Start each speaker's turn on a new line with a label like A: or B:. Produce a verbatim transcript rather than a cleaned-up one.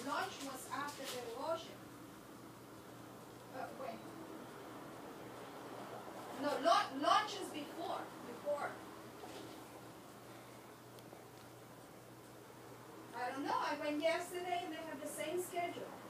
A: lunch was after the devotion. Uh, wait. No, lunch is before. Before. I don't know. I went yesterday and they have the same schedule.